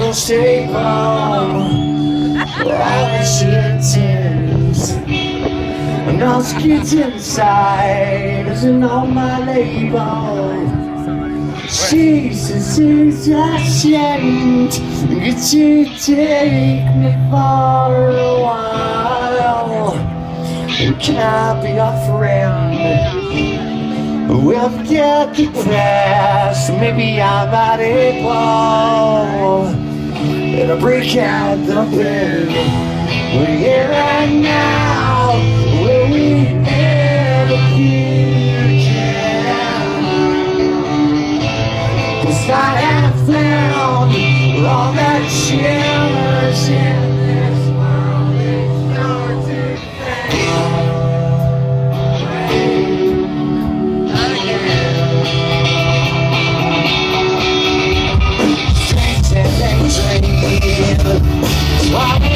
will stay home. All the sentence, and all the kids inside, isn't all my label. Jesus is ashamed. Could you take me for a while? Can I be your friend? We'll forget the past. Maybe I'm not able to break out the bed. We're here right now. Will we ever be again? 'Cause I have found all that shimmers in this world is yours to defend. Strange and drinking.